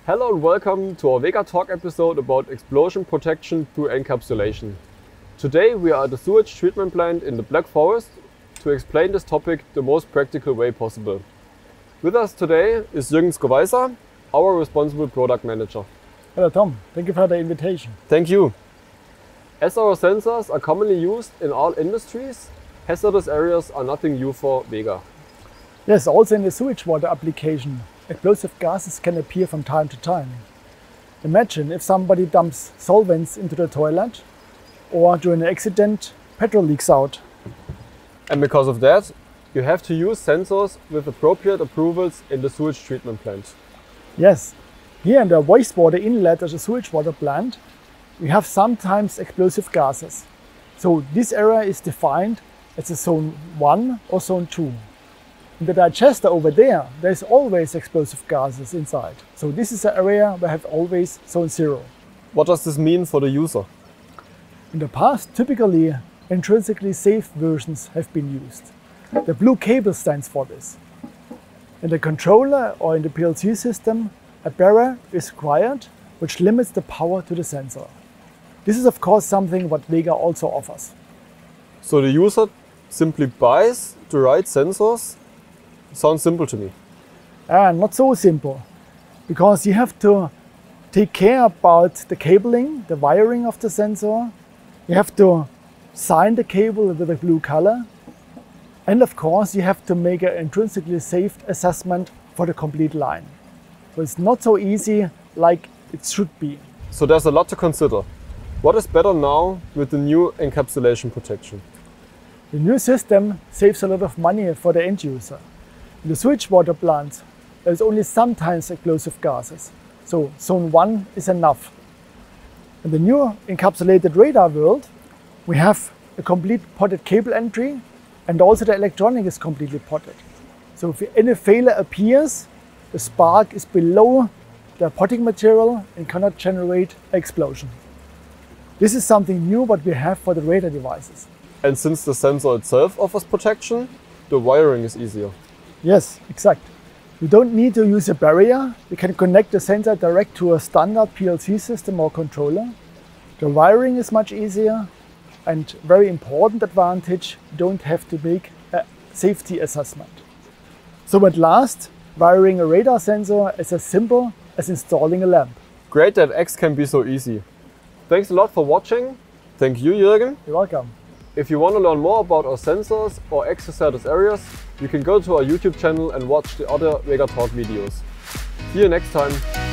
Hello and welcome to our Vega Talk episode about explosion protection through encapsulation. Today we are at the sewage treatment plant in the Black Forest to explain this topic the most practical way possible. With us today is Jürgen Skoweiser, our responsible product manager. Hello Tom, thank you for the invitation. Thank you. As our sensors are commonly used in all industries, hazardous areas are nothing new for Vega. Yes, also in the sewage water application, explosive gases can appear from time to time. Imagine if somebody dumps solvents into the toilet, or during an accident, petrol leaks out. And because of that, you have to use sensors with appropriate approvals in the sewage treatment plant. Yes, here in the wastewater inlet of the sewage water plant, we have sometimes explosive gases. So this area is defined as a zone 1 or zone 2. In the digester over there is always explosive gases inside. So this is an area where I have always zone 0. What does this mean for the user? In the past, typically intrinsically safe versions have been used. The blue cable stands for this. In the controller or in the PLC system, a barrier is required which limits the power to the sensor. This is of course something what Vega also offers. So the user simply buys the right sensors? Sounds simple to me. Not so simple, because you have to take care about the cabling, the wiring of the sensor. You have to sign the cable with a blue color. And of course, you have to make an intrinsically safe assessment for the complete line. So it's not so easy like it should be. So there's a lot to consider. What is better now with the new encapsulation protection? The new system saves a lot of money for the end user. In the sewage water plants, there's only sometimes explosive gases. So zone 1 is enough. In the new encapsulated radar world, we have a complete potted cable entry, and also the electronic is completely potted. So if any failure appears, the spark is below the potting material and cannot generate an explosion. This is something new what we have for the radar devices. And since the sensor itself offers protection, the wiring is easier. Yes, exact. You don't need to use a barrier. You can connect the sensor direct to a standard PLC system or controller. The wiring is much easier, and very important advantage, you don't have to make a safety assessment. So at last, wiring a radar sensor is as simple as installing a lamp. Great that X can be so easy. Thanks a lot for watching. Thank you, Jürgen. You're welcome. If you want to learn more about our sensors or X hazardous areas, you can go to our YouTube channel and watch the other Vega Talk videos. See you next time.